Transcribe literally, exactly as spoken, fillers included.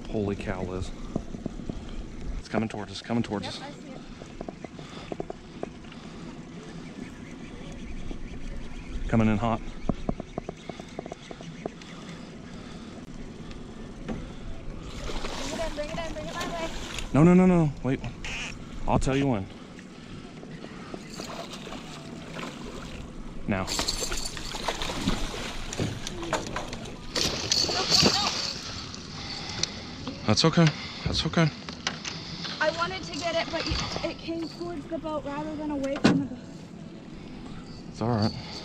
Holy cow, Liz. It's coming towards us, coming towards Yep, us. I see it. Coming in hot. Bring it in, bring it in, bring it my way. No, no, no, no, wait. I'll tell you when. Now. That's okay, that's okay. I wanted to get it, but it came towards the boat rather than away from the boat. It's all right.